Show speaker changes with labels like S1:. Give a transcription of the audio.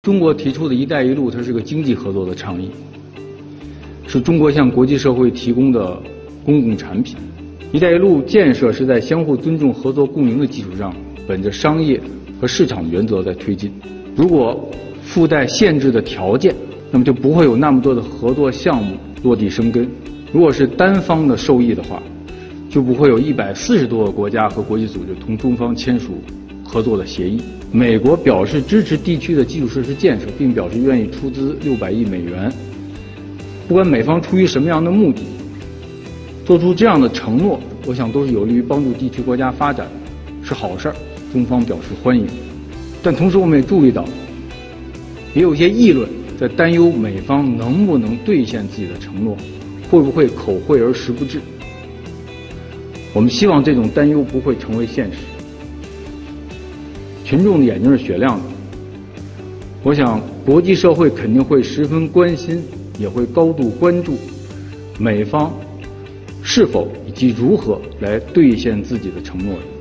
S1: 中国提出的“一带一路”，它是个经济合作的倡议，是中国向国际社会提供的公共产品。“一带一路”建设是在相互尊重、合作共赢的基础上，本着商业和市场原则在推进。如果附带限制的条件，那么就不会有那么多的合作项目落地生根。如果是单方的受益的话，就不会有140多个国家和国际组织同中方签署合作的协议。美国表示支持地区的基础设施建设，并表示愿意出资600亿美元。不管美方出于什么样的目的，做出这样的承诺，我想都是有利于帮助地区国家发展，是好事儿，中方表示欢迎。但同时我们也注意到，也有些议论在担忧美方能不能兑现自己的承诺，会不会口惠而实不至。我们希望这种担忧不会成为现实。群众的眼睛是雪亮的，我想国际社会肯定会十分关心，也会高度关注美方是否以及如何来兑现自己的承诺。